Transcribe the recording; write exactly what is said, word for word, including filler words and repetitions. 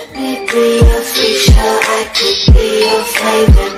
Let me be your future, I could be your favorite